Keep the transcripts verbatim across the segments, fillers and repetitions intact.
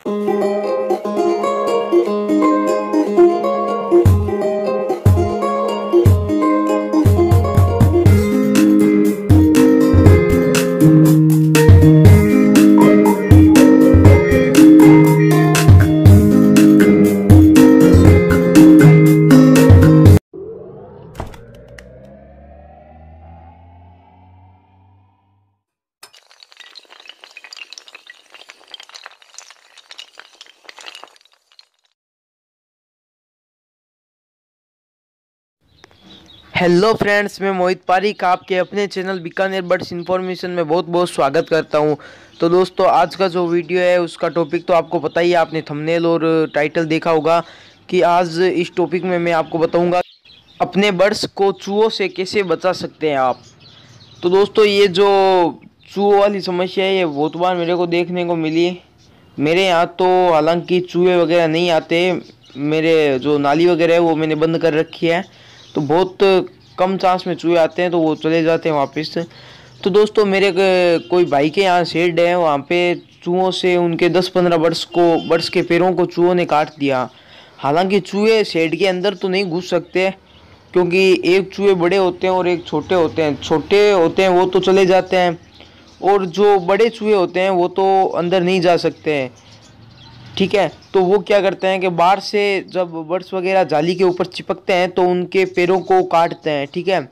Hello friends, मैं मोहित पारिक आपके अपने चैनल बीकानेर बर्ड्स इन्फॉर्मेशन में बहुत बहुत स्वागत करता हूं। तो दोस्तों, आज का जो वीडियो है उसका टॉपिक तो आपको पता ही है, आपने थंबनेल और टाइटल देखा होगा कि आज इस टॉपिक में मैं आपको बताऊंगा अपने बर्ड्स को चूहों से कैसे बचा सकते हैं आप। तो दोस्तों, ये जो चूहों वाली समस्या है ये बहुत बार मेरे को देखने को मिली। मेरे यहाँ तो हालांकि चूहे वगैरह नहीं आते, मेरे जो नाली वगैरह है वो मैंने बंद कर रखी है, तो बहुत कम चांस में चूहे आते हैं तो वो चले जाते हैं वापस। तो दोस्तों, मेरे कोई भाई के यहाँ शेड है, वहाँ पे चूहों से उनके दस पंद्रह बर्ड्स को बर्ड्स के पैरों को चूहों ने काट दिया। हालांकि चूहे शेड के अंदर तो नहीं घुस सकते, क्योंकि एक चूहे बड़े होते हैं और एक छोटे होते हैं। छोटे होते हैं वो तो चले जाते हैं, और जो बड़े चूहे होते हैं वो तो अंदर नहीं जा सकते हैं। ठीक है, तो वो क्या करते हैं कि बाहर से जब बर्ड्स वगैरह जाली के ऊपर चिपकते हैं तो उनके पैरों को काटते हैं। ठीक है,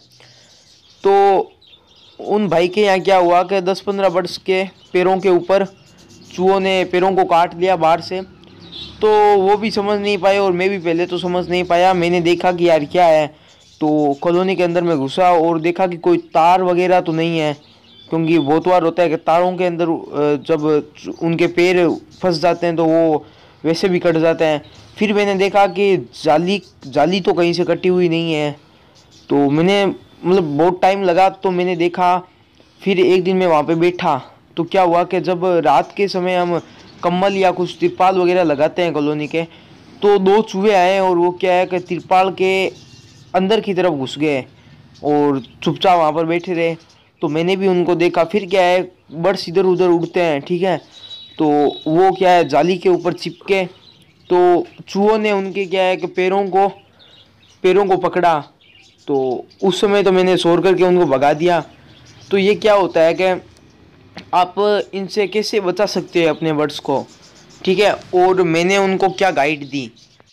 तो उन भाई के यहाँ क्या हुआ कि दस पंद्रह बर्ड्स के पैरों के ऊपर चूहों ने पैरों को काट लिया बाहर से। तो वो भी समझ नहीं पाए और मैं भी पहले तो समझ नहीं पाया। मैंने देखा कि यार क्या है, तो कॉलोनी के अंदर में घुसा और देखा कि कोई तार वगैरह तो नहीं है, क्योंकि बहुत बार होता है कि तारों के अंदर जब उनके पैर फंस जाते हैं तो वो वैसे भी कट जाते हैं। फिर मैंने देखा कि जाली जाली तो कहीं से कटी हुई नहीं है, तो मैंने मतलब बहुत टाइम लगा, तो मैंने देखा। फिर एक दिन मैं वहाँ पे बैठा, तो क्या हुआ कि जब रात के समय हम कम्बल या कुछ तिरपाल वगैरह लगाते हैं कॉलोनी के, तो दो चूहे आए और वो क्या है कि तिरपाल के अंदर की तरफ घुस गए और चुपचाप वहाँ पर बैठे रहे। तो मैंने भी उनको देखा। फिर क्या है, बर्ड्स इधर उधर उड़ते हैं, ठीक है, तो वो क्या है जाली के ऊपर चिपके, तो चूहों ने उनके क्या है कि पैरों को पैरों को पकड़ा। तो उस समय तो मैंने शोर करके उनको भगा दिया। तो ये क्या होता है कि आप इनसे कैसे बचा सकते हैं अपने बर्ड्स को, ठीक है। और मैंने उनको क्या गाइड दी,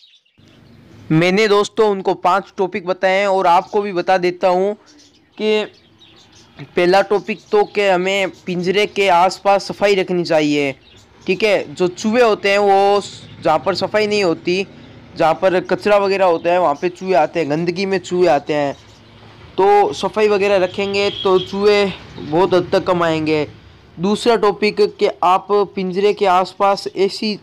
मैंने दोस्तों उनको पांच टॉपिक बताए हैं और आपको भी बता देता हूँ कि पहला टॉपिक तो कि हमें पिंजरे के आसपास सफाई रखनी चाहिए। ठीक है, जो चूहे होते हैं वो जहाँ पर सफाई नहीं होती, जहाँ पर कचरा वगैरह होता है वहाँ पे चूहे आते हैं, गंदगी में चूहे आते हैं। तो सफाई वगैरह रखेंगे तो चूहे बहुत हद तक कम आएंगे। दूसरा टॉपिक कि आप पिंजरे के आसपास ऐसी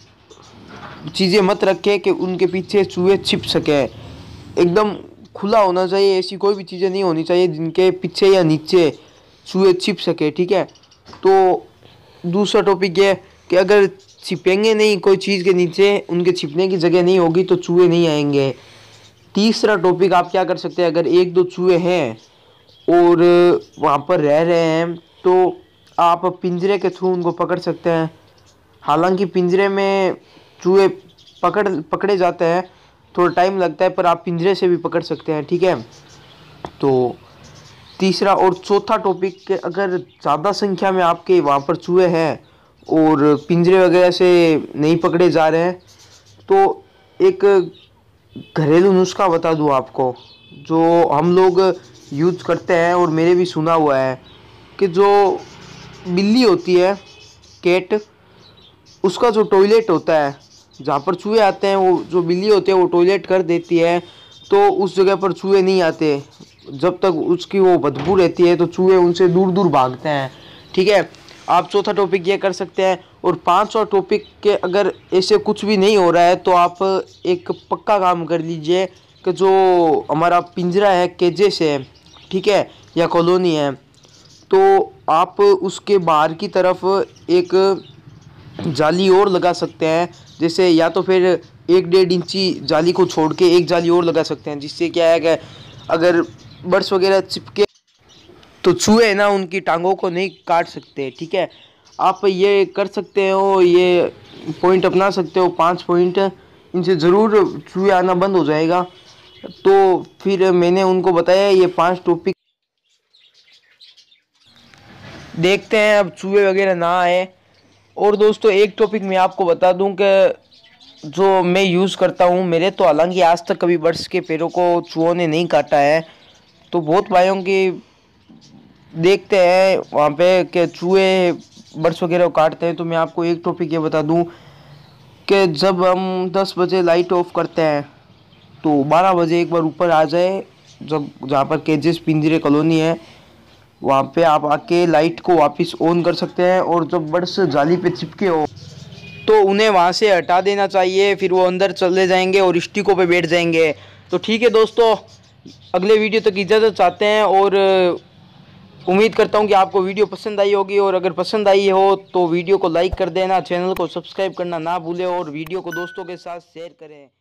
चीज़ें मत रखें कि उनके पीछे चूहे छिप सकें। एकदम खुला होना चाहिए, ऐसी कोई भी चीज़ें नहीं होनी चाहिए जिनके पीछे या नीचे चूहे छिप सके। ठीक है, तो दूसरा टॉपिक ये कि अगर छिपेंगे नहीं कोई चीज़ के नीचे, उनके छिपने की जगह नहीं होगी तो चूहे नहीं आएंगे। तीसरा टॉपिक आप क्या कर सकते हैं, अगर एक दो चूहे हैं और वहाँ पर रह रहे हैं तो आप पिंजरे के थ्रू उनको पकड़ सकते हैं। हालांकि पिंजरे में चूहे पकड़ पकड़े जाते हैं, थोड़ा टाइम लगता है, पर आप पिंजरे से भी पकड़ सकते हैं। ठीक है, तो तीसरा और चौथा टॉपिक के अगर ज़्यादा संख्या में आपके वहाँ पर चूहे हैं और पिंजरे वगैरह से नहीं पकड़े जा रहे हैं, तो एक घरेलू नुस्खा बता दूँ आपको, जो हम लोग यूज करते हैं और मेरे भी सुना हुआ है कि जो बिल्ली होती है, कैट, उसका जो टॉयलेट होता है जहाँ पर चूहे आते हैं, वो जो बिल्ली होती है वो टॉयलेट कर देती है, तो उस जगह पर चूहे नहीं आते। जब तक उसकी वो बदबू रहती है तो चूहे उनसे दूर दूर भागते हैं। ठीक है, आप चौथा टॉपिक ये कर सकते हैं। और पांचवा टॉपिक के अगर ऐसे कुछ भी नहीं हो रहा है तो आप एक पक्का काम कर लीजिए कि जो हमारा पिंजरा है केजे से, ठीक है, या कॉलोनी है, तो आप उसके बाहर की तरफ एक जाली और लगा सकते हैं। जैसे या तो फिर एक डेढ़ इंची जाली को छोड़ के एक जाली और लगा सकते हैं, जिससे क्या है कि अगर बर्ड्स वगैरह चिपके तो चूहे ना उनकी टांगों को नहीं काट सकते। ठीक है, आप ये कर सकते हो, ये पॉइंट अपना सकते हो, पांच पॉइंट, इनसे ज़रूर चूहे आना बंद हो जाएगा। तो फिर मैंने उनको बताया ये पांच टॉपिक, देखते हैं अब चूहे वगैरह ना आए। और दोस्तों एक टॉपिक मैं आपको बता दूं कि जो मैं यूज़ करता हूं, मेरे तो हालांकि आज तक कभी बर्ड्स के पैरों को चूहों ने नहीं काटा है, तो बहुत भाइयों की देखते हैं वहाँ पे कि चूहे बर्ड्स वगैरह को काटते हैं। तो मैं आपको एक टॉपिक ये बता दूं कि जब हम दस बजे लाइट ऑफ करते हैं तो बारह बजे एक बार ऊपर आ जाए, जब जहाँ पर केजेस पिंजरे कॉलोनी है वहाँ पे आप आके लाइट को वापस ऑन कर सकते हैं। और जब बर्ड्स जाली पे चिपके हो तो उन्हें वहाँ से हटा देना चाहिए, फिर वो अंदर चले जाएंगे और स्टिकों पे बैठ जाएंगे। तो ठीक है दोस्तों, अगले वीडियो तक इजाज़त चाहते हैं और उम्मीद करता हूँ कि आपको वीडियो पसंद आई होगी। और अगर पसंद आई हो तो वीडियो को लाइक कर देना, चैनल को सब्सक्राइब करना ना भूलें और वीडियो को दोस्तों के साथ शेयर करें।